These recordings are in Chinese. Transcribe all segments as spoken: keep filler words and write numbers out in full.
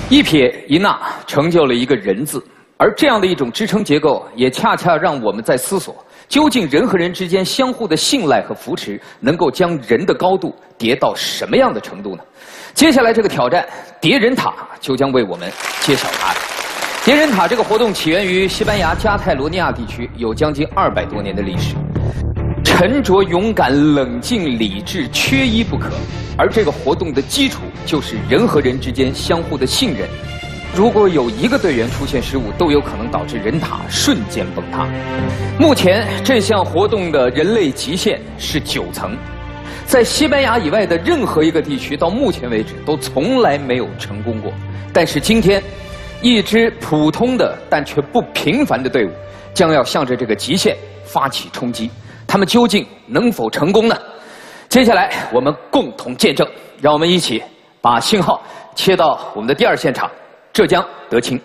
一撇一捺成就了一个人字，而这样的一种支撑结构，也恰恰让我们在思索，究竟人和人之间相互的信赖和扶持，能够将人的高度叠到什么样的程度呢？接下来这个挑战，叠人塔就将为我们揭晓答案。叠人塔这个活动起源于西班牙加泰罗尼亚地区，有将近二百多年的历史。沉着、勇敢、冷静、理智，缺一不可。而这个活动的基础就是人和人之间相互的信任。如果有一个队员出现失误，都有可能导致人塔瞬间崩塌。目前这项活动的人类极限是九层，在西班牙以外的任何一个地区，到目前为止都从来没有成功过。但是今天，一支普通的但却不平凡的队伍，将要向着这个极限发起冲击。他们究竟能否成功呢？接下来我们共同见证，让我们一起把信号切到我们的第二现场，浙江德清。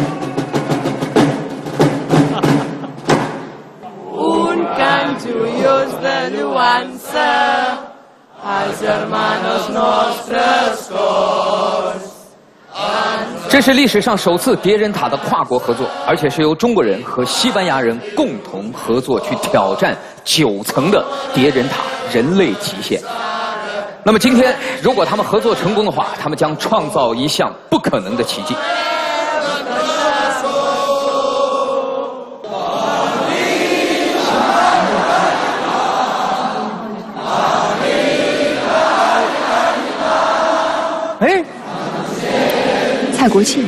这是历史上首次叠人塔的跨国合作，而且是由中国人和西班牙人共同合作去挑战九层的叠人塔人类极限。那么今天，如果他们合作成功的话，他们将创造一项不可能的奇迹。哎。 蔡国庆，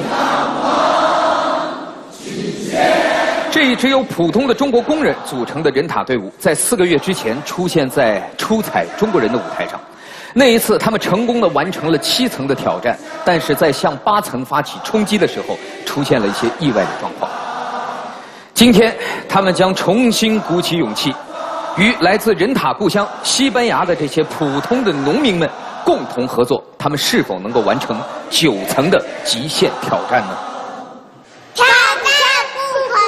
这一支由普通的中国工人组成的人塔队伍，在四个月之前出现在出彩中国人的舞台上。那一次，他们成功的完成了七层的挑战，但是在向八层发起冲击的时候，出现了一些意外的状况。今天，他们将重新鼓起勇气，与来自人塔故乡西班牙的这些普通的农民们共同合作，他们是否能够完成九层的极限挑战呢？ 挑战不可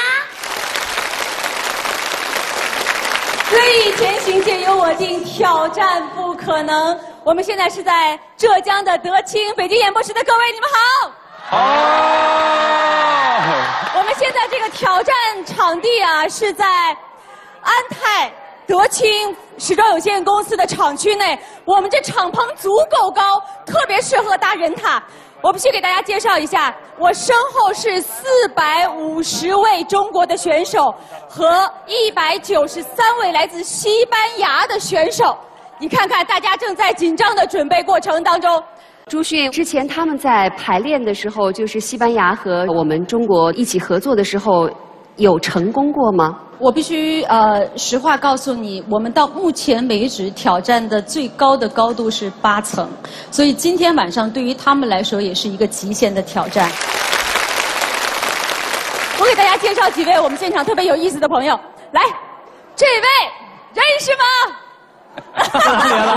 所以前行且由我定，挑战不可能。我们现在是在浙江的德清，北京演播室的各位，你们好。 好。 我们现在这个挑战场地啊，是在安泰德清时装有限公司的厂区内，我们这敞篷足够高，特别适合搭人塔。我必须给大家介绍一下，我身后是四百五十位中国的选手和一百九十三位来自西班牙的选手。你看看，大家正在紧张的准备过程当中。 朱迅，之前他们在排练的时候，就是西班牙和我们中国一起合作的时候，有成功过吗？ 我必须呃实话告诉你，我们到目前为止挑战的最高的高度是八层，所以今天晚上对于他们来说也是一个极限的挑战。我给大家介绍几位我们现场特别有意思的朋友，来，这位认识吗？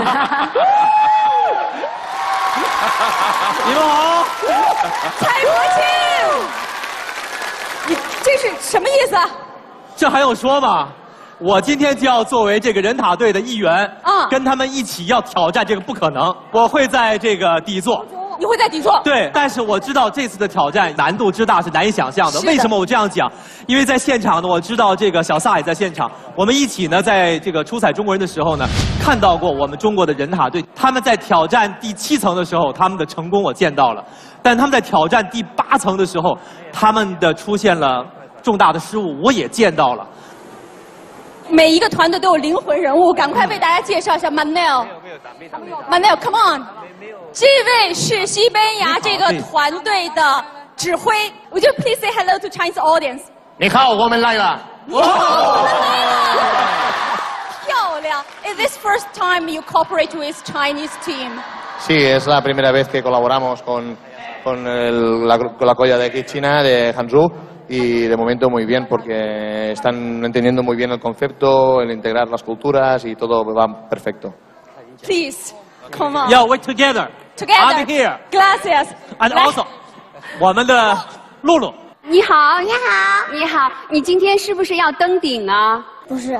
你们好， 蔡国庆，你这是什么意思啊？ 这还用说吗？我今天就要作为这个人塔队的一员，啊，跟他们一起要挑战这个不可能。我会在这个底座。 你会在底座？ 对，但是我知道这次的挑战难度之大是难以想象的。为什么我这样讲？因为在现场呢，我知道这个小撒也在现场。我们一起呢，在这个出彩中国人的时候呢，看到过我们中国的人塔队，他们在挑战第七层的时候，他们的成功我见到了，但他们在挑战第八层的时候，他们的出现了重大的失误，我也见到了。 每一个团队都有灵魂人物，赶快为大家介绍一下 Manel。Manel，come on。这位是西班牙这个团队的指挥。Would you please say hello to Chinese audience？ 你好，我们来了。 我们来了。漂亮。Is this first time you cooperate with Chinese team? Sí, es la primera vez que colaboramos con, con, el, la, con la colla de aquí China, de Hangzhou. Y de momento muy bien porque están entendiendo muy bien el concepto, el integrar las culturas y todo va perfecto. Please, come on. Yeah, we're together. Together. I'm here. Gracias. And also, 我们的露露。 你好，你好，你好，你今天是不是要登顶啊？ 不是，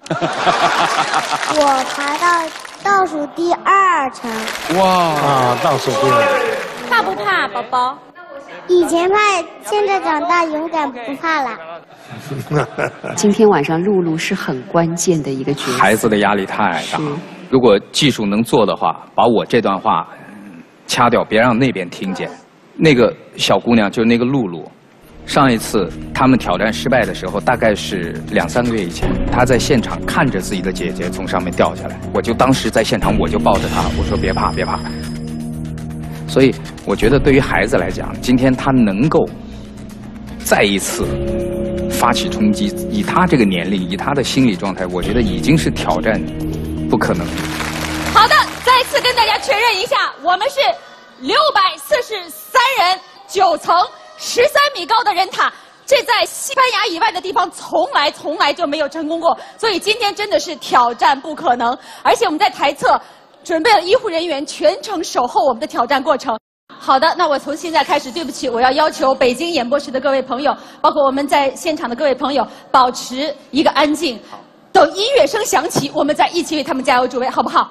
我爬到倒数第二层。 哇，啊，倒数第二。 怕不怕？ 怕，宝宝？ 以前怕，现在长大勇敢不怕了。 今天晚上露露是很关键的一个角色。 孩子的压力太大，如果技术能做的话，把我这段话掐掉，别让那边听见。那个小姑娘就是那个露露，上一次他们挑战失败的时候，大概是两三个月以前，她在现场看着自己的姐姐从上面掉下来，我就当时在现场，我就抱着她，我说别怕，别怕。所以我觉得对于孩子来讲，今天他能够再一次发起冲击，以他这个年龄，以他的心理状态，我觉得已经是挑战不可能。 好的，再次跟大家确认一下，我们是六百四十三人，九层，十三米高的人塔，这在西班牙以外的地方从来从来就没有成功过，所以今天真的是挑战不可能。而且我们在台侧准备了医护人员全程守候我们的挑战过程。好的，那我从现在开始，对不起，我要要求北京演播室的各位朋友，包括我们在现场的各位朋友，保持一个安静，等音乐声响起，我们再一起为他们加油助威，好不好？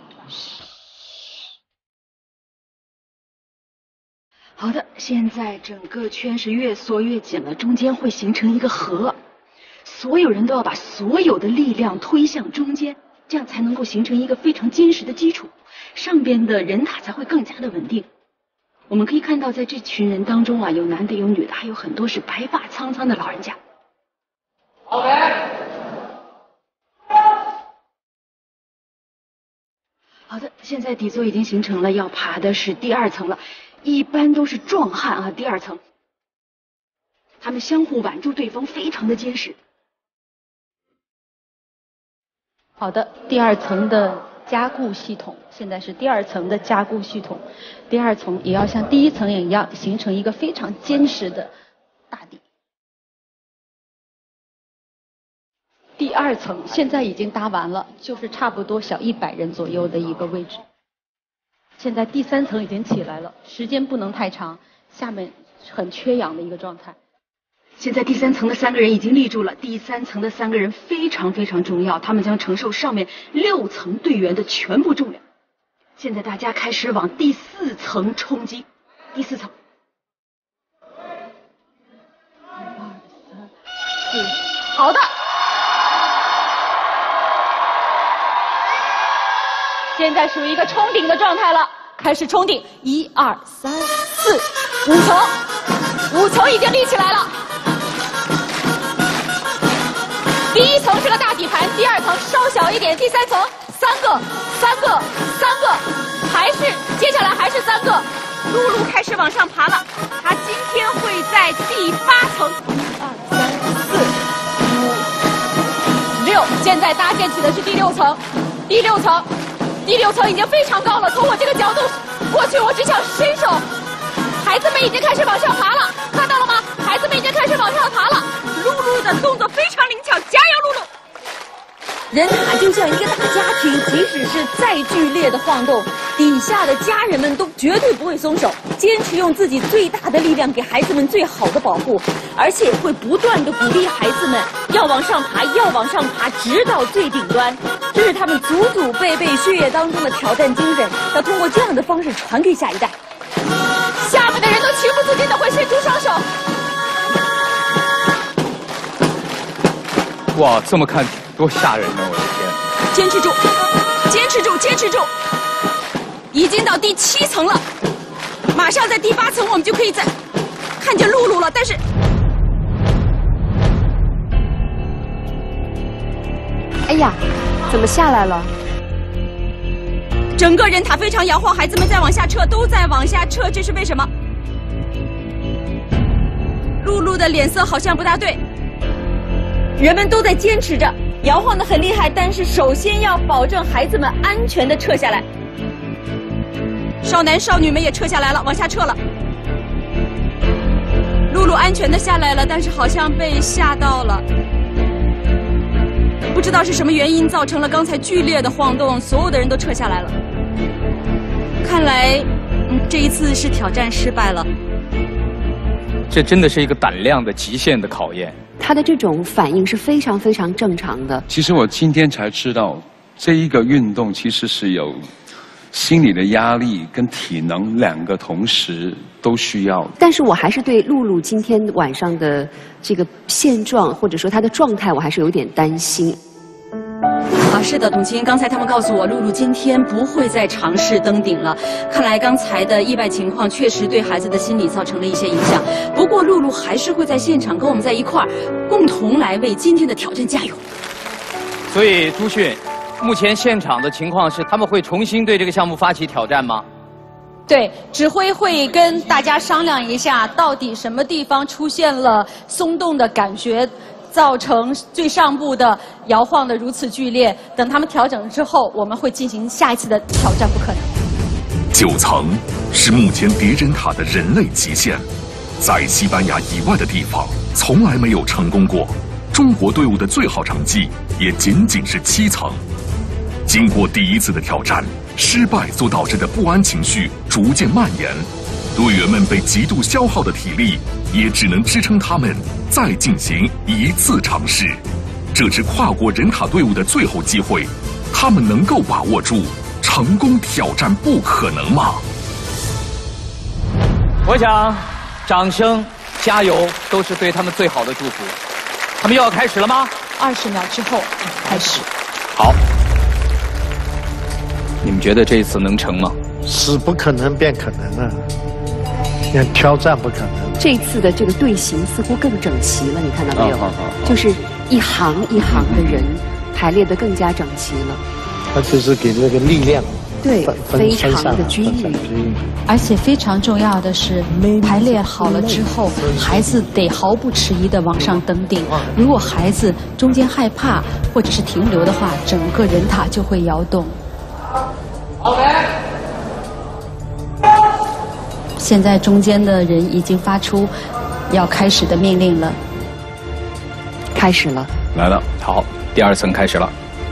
好的，现在整个圈是越缩越紧了，中间会形成一个核，所有人都要把所有的力量推向中间，这样才能够形成一个非常坚实的基础，上边的人塔才会更加的稳定。我们可以看到，在这群人当中啊，有男的有女的，还有很多是白发苍苍的老人家。OK。好的，现在底座已经形成了，要爬的是第二层了。一般都是壮汉啊，第二层，他们相互挽住对方，非常的坚实。好的，第二层的加固系统，现在是第二层的加固系统，第二层也要像第一层一样，形成一个非常坚实的大地。第二层现在已经搭完了，就是差不多小一百人左右的一个位置。现在第三层已经起来了，时间不能太长，下面很缺氧的一个状态。现在第三层的三个人已经立住了，第三层的三个人非常非常重要，他们将承受上面六层队员的全部重量。现在大家开始往第四层冲击，第四层。一二三四，好的。现在属于一个冲顶的状态了，开始冲顶，一二三四，五层，五层已经立起来了。第一层是个大底盘，第二层稍小一点，第三层三个，三个，三个，还是接下来还是三个。露露开始往上爬了，她今天会在第八层，一二三四五六，现在搭建起的是第六层，第六层。第六层已经非常高了，从我这个角度过去，我只想伸手。孩子们已经开始往上爬了，看到了吗？孩子们已经开始往上爬了。露露的动作非常灵巧，加油，露露！ 人塔就像一个大家庭，即使是再剧烈的晃动，底下的家人们都绝对不会松手，坚持用自己最大的力量给孩子们最好的保护，而且会不断的鼓励孩子们要往上爬，要往上爬，直到最顶端。这是他们祖祖辈辈血液当中的挑战精神，要通过这样的方式传给下一代。下面的人都情不自禁的会伸出双手。 哇，这么看多吓人呢！我的天！ 坚持住，坚持住，坚持住！已经到第七层了，马上在第八层我们就可以再看见露露了。但是， 哎呀，怎么下来了？ 整个人塔非常摇晃，孩子们在往下撤，都在往下撤，这是为什么？露露的脸色好像不大对。人们都在坚持着，摇晃得很厉害，但是首先要保证孩子们安全地撤下来。少男少女们也撤下来了，往下撤了。露露安全地下来了，但是好像被吓到了。不知道是什么原因造成了刚才剧烈的晃动，所有的人都撤下来了。看来，嗯，这一次是挑战失败了。 这真的是一个胆量的极限的考验。 他的这种反应是非常非常正常的。 其实我今天才知道，这一个运动其实是有心理的压力跟体能两个同时都需要。 但是我还是对露露今天晚上的这个现状，或者说她的状态，我还是有点担心。 啊，是的，董卿，刚才他们告诉我，露露今天不会再尝试登顶了。看来刚才的意外情况确实对孩子的心理造成了一些影响。不过露露还是会在现场跟我们在一块儿，共同来为今天的挑战加油。 所以朱迅，目前现场的情况是，他们会重新对这个项目发起挑战吗？ 对，指挥会跟大家商量一下，到底什么地方出现了松动的感觉，造成最上部的摇晃的如此剧烈。等他们调整之后，我们会进行下一次的挑战，不可能。 九层是目前叠人塔的人类极限，在西班牙以外的地方从来没有成功过。中国队伍的最好成绩也仅仅是七层。经过第一次的挑战，失败所导致的不安情绪逐渐蔓延，队员们被极度消耗的体力也只能支撑他们再进行一次尝试。这支跨国人塔队伍的最后机会，他们能够把握住，成功挑战不可能吗？ 我想，掌声、加油都是对他们最好的祝福。他们又要开始了吗？ 二十秒之后开始。 好，你们觉得这一次能成吗？ 使不可能变可能了，连挑战不可能。 这次的这个队形似乎更整齐了，你看到没有？ 哦好好好， 就是一行一行的人排列得更加整齐了。 它就是给那个力量。 对，非常的均匀， 而且非常重要的是，排列好了之后，孩子得毫不迟疑地往上登顶。如果孩子中间害怕或者是停留的话，整个人塔就会摇动。现在中间的人已经发出要开始的命令了， 开始了， 来了，好，第二层开始了。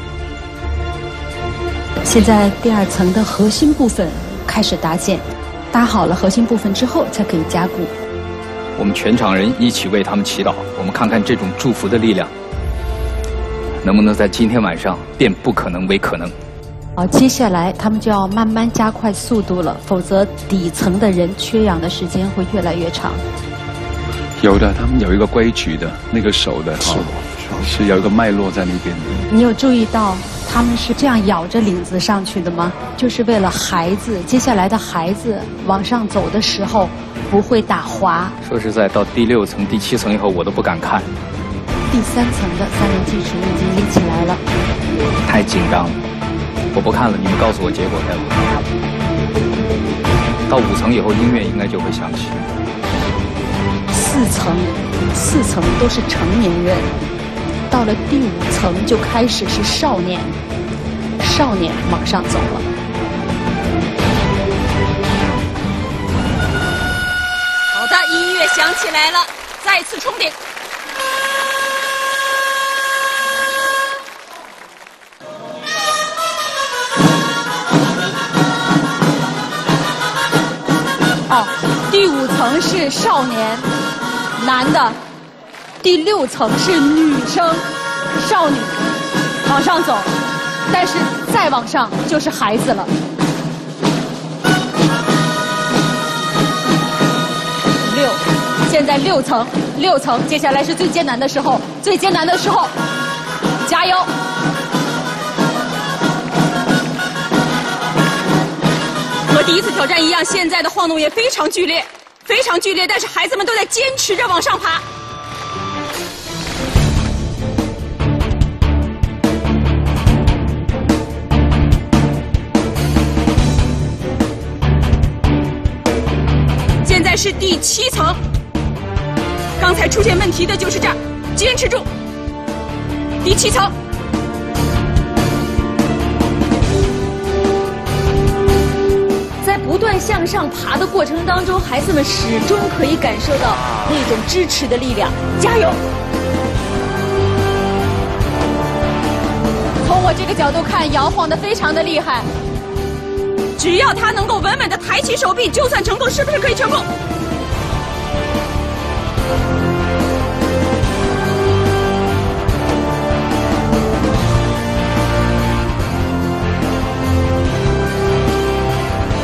现在第二层的核心部分开始搭建，搭好了核心部分之后才可以加固。 我们全场人一起为他们祈祷，我们看看这种祝福的力量能不能在今天晚上变不可能为可能。 好，接下来他们就要慢慢加快速度了，否则底层的人缺氧的时间会越来越长。 有的，他们有一个规矩的，那个手的是、哦、是有一个脉络在那边的。 你有注意到他们是这样咬着领子上去的吗？就是为了孩子，接下来的孩子往上走的时候不会打滑。 说实在，到第六层、第七层以后，我都不敢看。 第三层的三人计时已经立起来了， 太紧张了，我不看了，你们告诉我结果待会。到五层以后，音乐应该就会响起。 四层，四层都是成年人，到了第五层就开始是少年，少年往上走了。 好的，音乐响起来了，再次冲顶。哦，第五层是少年，男的；第六层是女生，少女，往上走，但是再往上就是孩子了。六，现在六层，六层，接下来是最艰难的时候，最艰难的时候，加油！和第一次挑战一样，现在的晃动也非常剧烈，非常剧烈，但是孩子们都在坚持着往上爬。现在是第七层，刚才出现问题的就是这儿，坚持住。第七层。在不断向上爬的过程当中，孩子们始终可以感受到那种支持的力量。加油！从我这个角度看，摇晃得非常的厉害。只要他能够稳稳地抬起手臂，就算成功，是不是可以成功？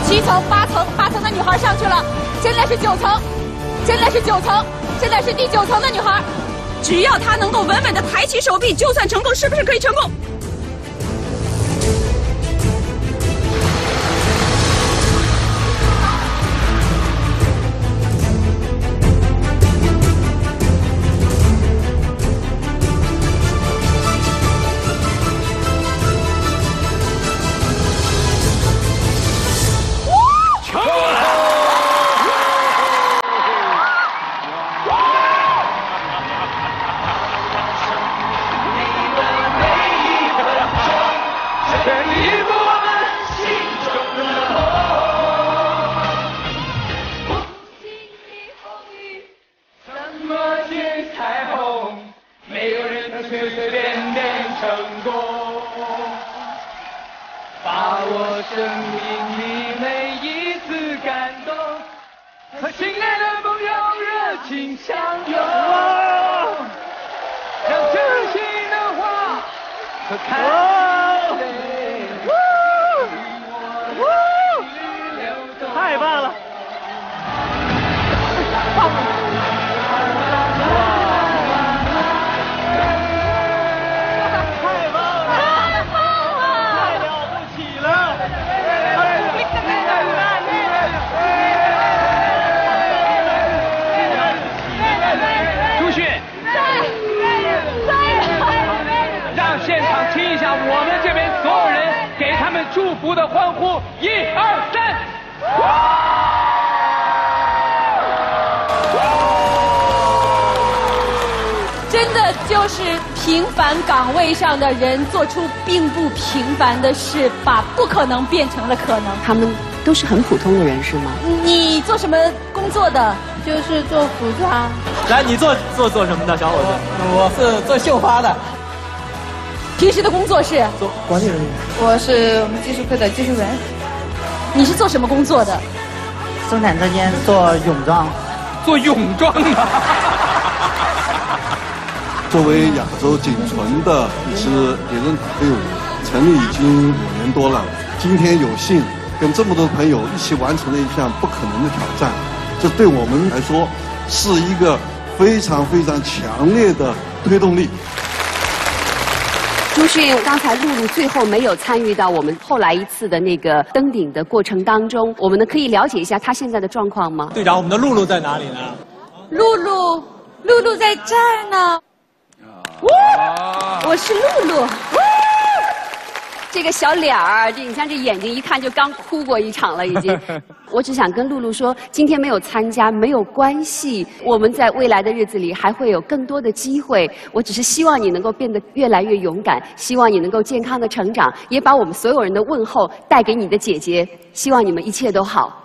七层、八层，八层的女孩上去了，现在是九层，现在是九层，现在是第九层的女孩。 只要她能够稳稳地抬起手臂，就算成功，是不是可以成功？ 太棒了！ 祝福的欢呼，一二三！ 真的就是平凡岗位上的人做出并不平凡的事，把不可能变成了可能。 他们都是很普通的人，是吗？ 你做什么工作的？ 就是做服装。 来，你做做做什么的，小伙子？ 我是做绣花的。 平时的工作是做管理人员。 我是我们技术科的技术员。 你是做什么工作的？ 生产车间做泳装。 做泳装的。 作为亚洲仅存的一支别人塔队伍，成立已经五年多了。今天有幸跟这么多朋友一起完成了一项不可能的挑战，这对我们来说是一个非常非常强烈的推动力。 朱迅，刚才露露最后没有参与到我们后来一次的那个登顶的过程当中，我们呢可以了解一下她现在的状况吗？ 队长，我们的露露在哪里呢？ 露露，露露在这儿呢。我是露露。 这个小脸儿，这你看这眼睛，一看就刚哭过一场了，已经。我只想跟露露说，今天没有参加没有关系，我们在未来的日子里还会有更多的机会。我只是希望你能够变得越来越勇敢，希望你能够健康的成长，也把我们所有人的问候带给你的姐姐。希望你们一切都好。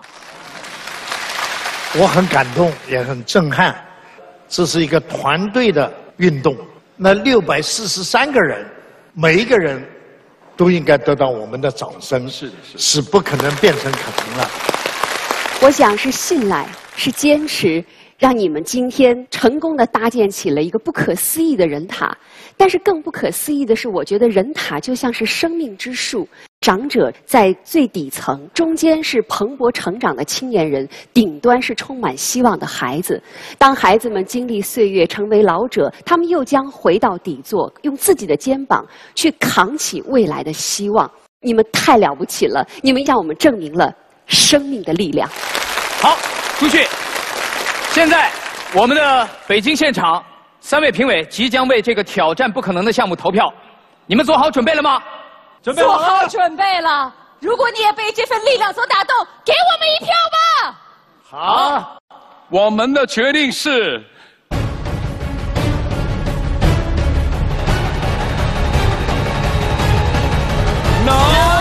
我很感动，也很震撼。这是一个团队的运动，那六百四十三个人，每一个人都应该得到我们的掌声，是的，是使不可能变成可能了。 我想是信赖，是坚持，让你们今天成功的搭建起了一个不可思议的人塔。但是更不可思议的是，我觉得人塔就像是生命之树，长者在最底层，中间是蓬勃成长的青年人，顶端是充满希望的孩子。当孩子们经历岁月成为老者，他们又将回到底座，用自己的肩膀去扛起未来的希望。你们太了不起了，你们让我们证明了生命的力量。 好，朱迅，现在我们的北京现场三位评委即将为这个挑战不可能的项目投票，你们做好准备了吗？ 准备好了。 做好准备了。如果你也被这份力量所打动，给我们一票吧。 好，我们的决定是。No！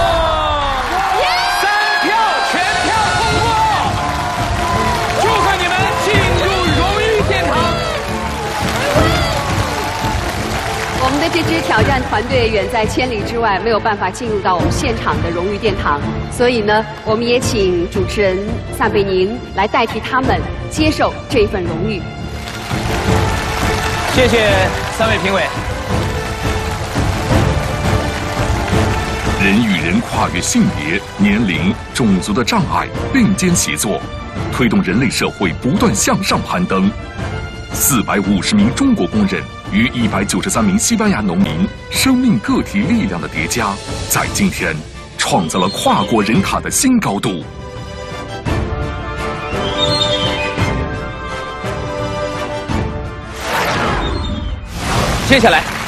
三票全票通过，祝贺你们进入荣誉殿堂。 我们的这支挑战团队远在千里之外，没有办法进入到我们现场的荣誉殿堂，所以呢，我们也请主持人撒贝宁来代替他们接受这份荣誉。 谢谢三位评委。 人与人跨越性别、年龄、种族的障碍，并肩协作，推动人类社会不断向上攀登。四百五十名中国工人与一百九十三名西班牙农民生命个体力量的叠加，在今天创造了跨过人塔的新高度。 接下来。